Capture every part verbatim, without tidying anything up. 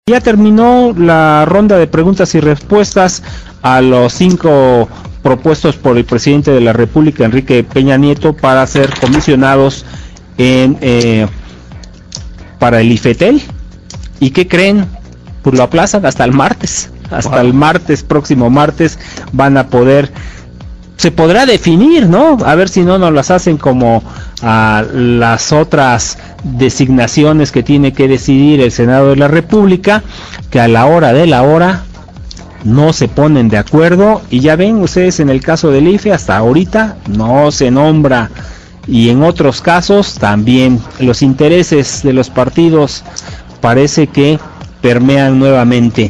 Ya terminó la ronda de preguntas y respuestas a los cinco propuestos por el presidente de la República, Enrique Peña Nieto, para ser comisionados en eh, para el IFETEL. ¿Y qué creen? Pues lo aplazan hasta el martes. Hasta wow. el martes, próximo martes, van a poder... Se podrá definir, ¿no? A ver si no nos las hacen como a las otras designaciones que tiene que decidir el Senado de la República, que a la hora de la hora no se ponen de acuerdo, y ya ven ustedes en el caso del I F E, hasta ahorita no se nombra, y en otros casos también los intereses de los partidos parece que permean nuevamente.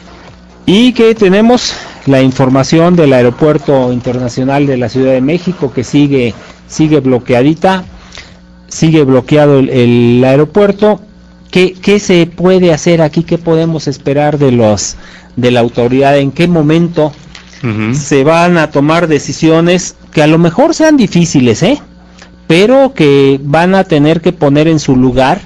Y que tenemos la información del Aeropuerto Internacional de la Ciudad de México, que sigue sigue bloqueadita, sigue bloqueado el, el aeropuerto. ¿Qué, qué se puede hacer aquí? ¿Qué podemos esperar de los de la autoridad? ¿En qué momento uh-huh. se van a tomar decisiones que a lo mejor sean difíciles, eh? pero que van a tener que poner en su lugar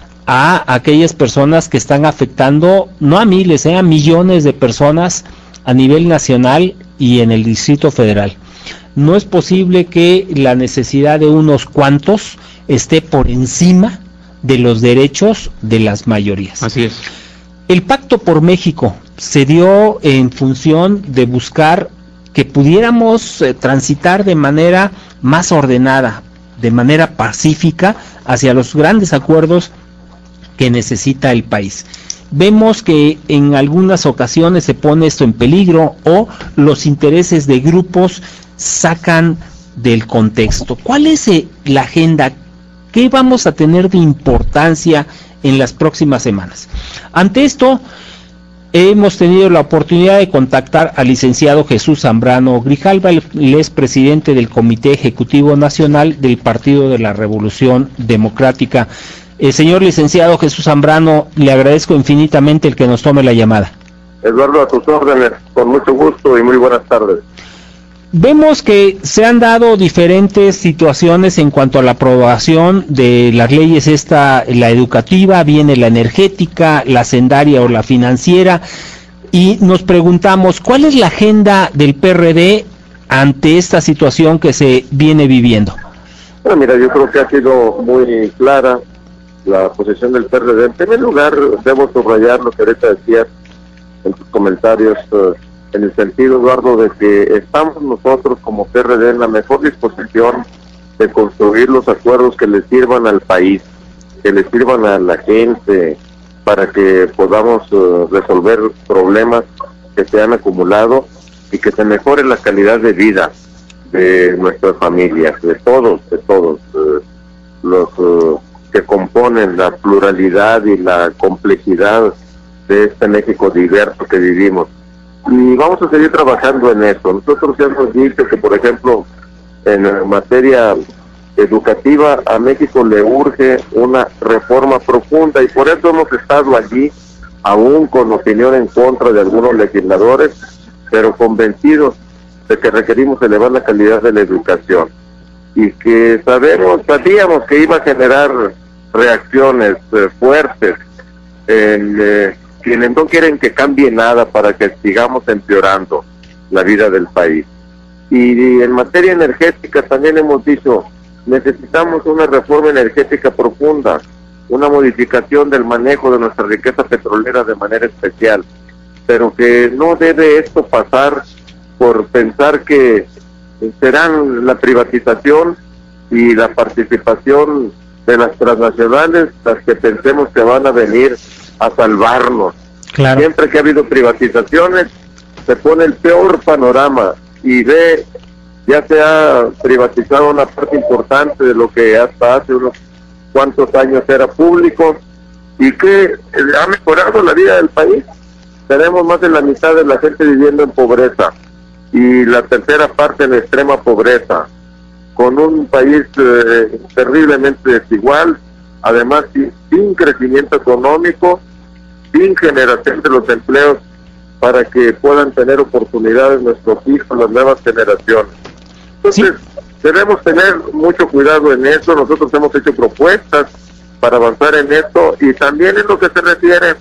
a aquellas personas que están afectando, no a miles, eh, a millones de personas a nivel nacional y en el Distrito Federal? No es posible que la necesidad de unos cuantos esté por encima de los derechos de las mayorías. Así es. El Pacto por México se dio en función de buscar que pudiéramos eh, transitar de manera más ordenada, de manera pacífica, hacia los grandes acuerdos que necesita el país. Vemos que en algunas ocasiones se pone esto en peligro, o los intereses de grupos sacan del contexto. ¿Cuál es eh, la agenda? ¿Qué vamos a tener de importancia en las próximas semanas? Ante esto, hemos tenido la oportunidad de contactar al licenciado Jesús Zambrano Grijalva, él es presidente del Comité Ejecutivo Nacional del Partido de la Revolución Democrática. Eh, señor licenciado Jesús Zambrano, le agradezco infinitamente el que nos tome la llamada. Eduardo, a tus órdenes, con mucho gusto y muy buenas tardes. Vemos que se han dado diferentes situaciones en cuanto a la aprobación de las leyes, esta, la educativa, viene la energética, la hacendaria o la financiera, y nos preguntamos, ¿cuál es la agenda del P R D ante esta situación que se viene viviendo? Bueno, mira, yo creo que ha sido muy clara la posición del P R D. En primer lugar, debo subrayar lo que ahorita decías en tus comentarios, uh, en el sentido, Eduardo, de que estamos nosotros como P R D en la mejor disposición de construir los acuerdos que le sirvan al país, que le sirvan a la gente, para que podamos uh, resolver problemas que se han acumulado y que se mejore la calidad de vida de nuestras familias, de todos, de todos uh, los uh, que componen la pluralidad y la complejidad de este México diverso que vivimos. Y vamos a seguir trabajando en eso. Nosotros ya hemos dicho que, por ejemplo, en materia educativa, a México le urge una reforma profunda, y por eso hemos estado allí, aún con opinión en contra de algunos legisladores, pero convencidos de que requerimos elevar la calidad de la educación, y que sabemos, sabíamos que iba a generar reacciones eh, fuertes en eh, quienes no quieren que cambie nada para que sigamos empeorando la vida del país. Y en materia energética también hemos dicho, necesitamos una reforma energética profunda, una modificación del manejo de nuestra riqueza petrolera de manera especial, pero que no debe esto pasar por pensar que serán la privatización y la participación de las transnacionales las que pensemos que van a venir a salvarnos. Claro. Siempre que ha habido privatizaciones se pone el peor panorama, y ve, ya se ha privatizado una parte importante de lo que hasta hace unos cuantos años era público, y que ha mejorado la vida del país. Tenemos más de la mitad de la gente viviendo en pobreza y la tercera parte en extrema pobreza, con un país eh, terriblemente desigual, además sin, sin crecimiento económico, sin generación de los empleos para que puedan tener oportunidades nuestros hijos, las nuevas generaciones. Entonces, sí, debemos tener mucho cuidado en eso. Nosotros hemos hecho propuestas para avanzar en esto, y también en lo que se refiere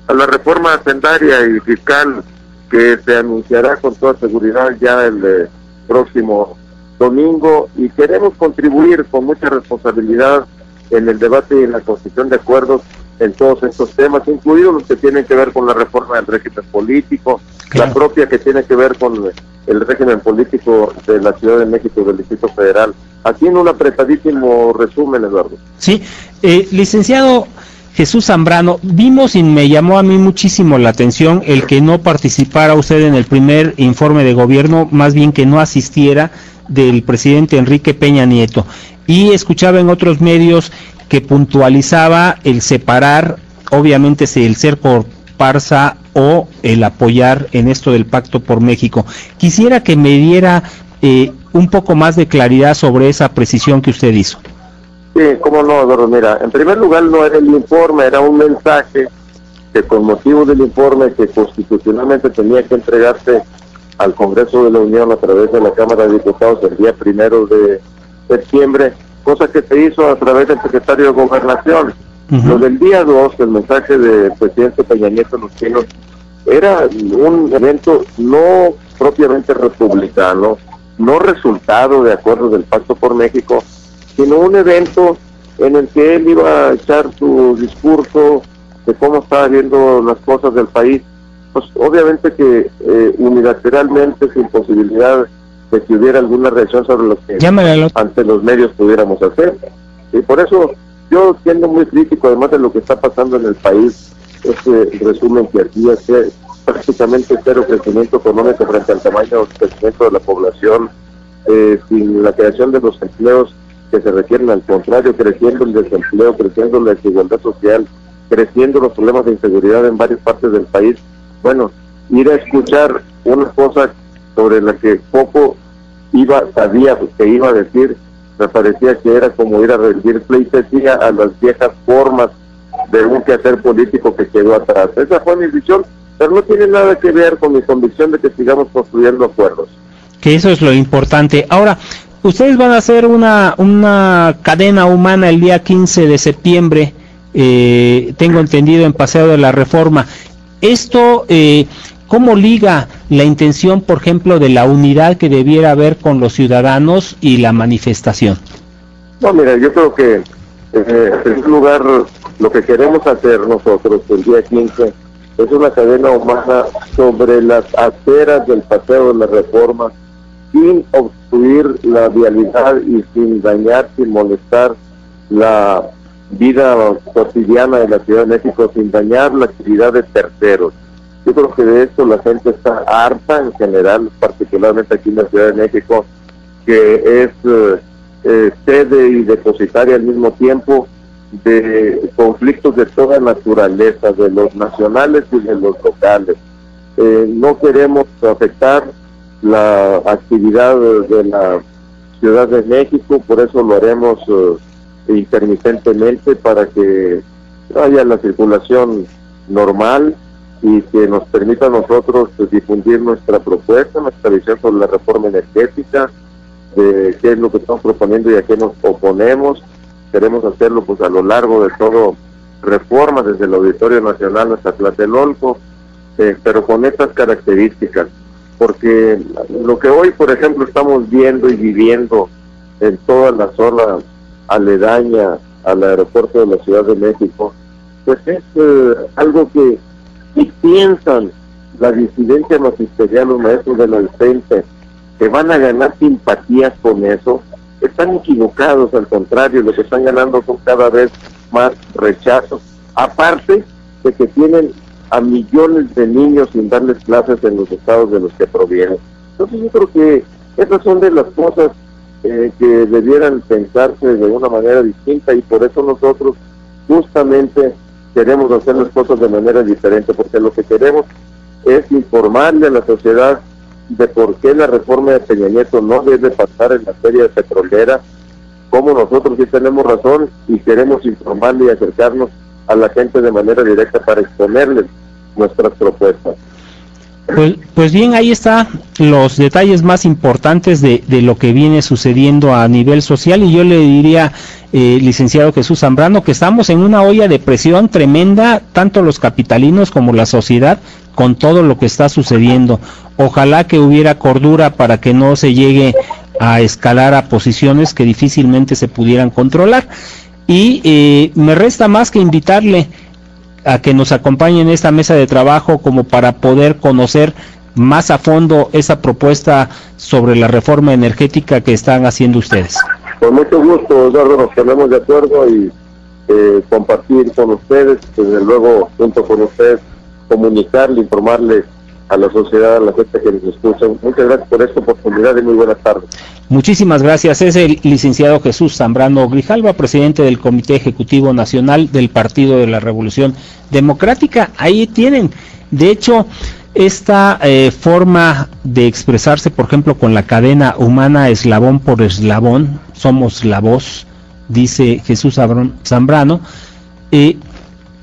a la reforma hacendaria y fiscal que se anunciará con toda seguridad ya el eh, próximo domingo, y queremos contribuir con mucha responsabilidad en el debate y en la construcción de acuerdos en todos estos temas, incluidos los que tienen que ver con la reforma del régimen político, claro, la propia que tiene que ver con el régimen político de la Ciudad de México, del Distrito Federal. Aquí en un apretadísimo resumen, Eduardo. Sí, eh, licenciado Jesús Zambrano, vimos y me llamó a mí muchísimo la atención el que no participara usted en el primer informe de gobierno, más bien que no asistiera, del presidente Enrique Peña Nieto, y escuchaba en otros medios que puntualizaba el separar, obviamente, el ser por Parsa o el apoyar en esto del Pacto por México. Quisiera que me diera eh, un poco más de claridad sobre esa precisión que usted hizo. Sí, cómo no, Eduardo. Mira, en primer lugar no era el informe, era un mensaje que con motivo del informe que constitucionalmente tenía que entregarse al Congreso de la Unión a través de la Cámara de Diputados el día primero de septiembre, cosa que se hizo a través del secretario de Gobernación. Uh-huh. Lo del día dos, el mensaje del presidente Peña Nieto Los Pinos, era un evento no propiamente republicano, no resultado de acuerdo del Pacto por México, sino un evento en el que él iba a echar su discurso de cómo estaba viendo las cosas del país. Pues obviamente que eh, unilateralmente, sin posibilidad de que hubiera alguna reacción sobre lo que Llámalo. ante los medios pudiéramos hacer. Y por eso yo siendo muy crítico, además de lo que está pasando en el país, este resumen que aquí hace prácticamente cero crecimiento económico frente al tamaño del crecimiento de la población, eh, sin la creación de los empleos que se requieren, al contrario, creciendo el desempleo, creciendo la desigualdad social, creciendo los problemas de inseguridad en varias partes del país. Bueno, ir a escuchar una cosa sobre la que poco iba, sabía que iba a decir, me parecía que era como ir a rendir pleitesía a las viejas formas de un quehacer político que quedó atrás. Esa fue mi visión, pero no tiene nada que ver con mi convicción de que sigamos construyendo acuerdos. Que eso es lo importante. Ahora, ustedes van a hacer una, una cadena humana el día quince de septiembre, eh, tengo entendido, en Paseo de la Reforma. Esto, eh, ¿cómo liga la intención, por ejemplo, de la unidad que debiera haber con los ciudadanos y la manifestación? No, mira, yo creo que, eh, en primer lugar, lo que queremos hacer nosotros el día quince es una cadena humana sobre las aceras del Paseo de la Reforma, sin obstruir la vialidad y sin dañar, sin molestar la vida cotidiana de la Ciudad de México, sin dañar la actividad de terceros. Yo creo que de esto la gente está harta en general, particularmente aquí en la Ciudad de México, que es eh, eh, sede y depositaria al mismo tiempo de conflictos de toda naturaleza, de los nacionales y de los locales. Eh, no queremos afectar la actividad de la Ciudad de México, por eso lo haremos eh, intermitentemente para que haya la circulación normal y que nos permita a nosotros pues, difundir nuestra propuesta, nuestra visión sobre la reforma energética, de qué es lo que estamos proponiendo y a qué nos oponemos. Queremos hacerlo pues a lo largo de todo Reforma, desde el Auditorio Nacional hasta Tlatelolco, eh, pero con estas características, porque lo que hoy, por ejemplo, estamos viendo y viviendo en toda la zona aledaña al aeropuerto de la Ciudad de México, pues es eh, algo que, si piensan la disidencia magisterial, los maestros de la docente, que van a ganar simpatías con eso, están equivocados. Al contrario, lo que están ganando son cada vez más rechazos, aparte de que tienen a millones de niños sin darles clases en los estados de los que provienen. Entonces yo creo que esas son de las cosas eh, que debieran pensarse de una manera distinta, y por eso nosotros justamente queremos hacer las cosas de manera diferente, porque lo que queremos es informarle a la sociedad de por qué la reforma de Peña Nieto no debe pasar en materia de petrolera, como nosotros sí tenemos razón, y queremos informarle y acercarnos a la gente de manera directa para exponerles nuestras propuestas. Pues, pues bien, ahí está los detalles más importantes de, de lo que viene sucediendo a nivel social, y yo le diría, eh, licenciado Jesús Zambrano, que estamos en una olla de presión tremenda, tanto los capitalinos como la sociedad, con todo lo que está sucediendo. Ojalá que hubiera cordura para que no se llegue a escalar a posiciones que difícilmente se pudieran controlar, y eh, me resta más que invitarle a que nos acompañe en esta mesa de trabajo como para poder conocer más a fondo esa propuesta sobre la reforma energética que están haciendo ustedes. Con mucho gusto, Eduardo, nos ponemos de acuerdo y eh, compartir con ustedes, desde luego junto con ustedes, comunicarle, informarle a la sociedad, a la gente que nos escucha. Muchas gracias por esta oportunidad y muy buenas tardes. Muchísimas gracias. Es el licenciado Jesús Zambrano Grijalva, presidente del Comité Ejecutivo Nacional del Partido de la Revolución Democrática. Ahí tienen, de hecho, esta eh, forma de expresarse, por ejemplo, con la cadena humana, eslabón por eslabón, somos la voz, dice Jesús Zambrano, eh,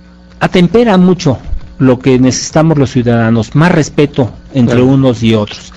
atempera mucho lo que necesitamos los ciudadanos, más respeto entre claro. unos y otros.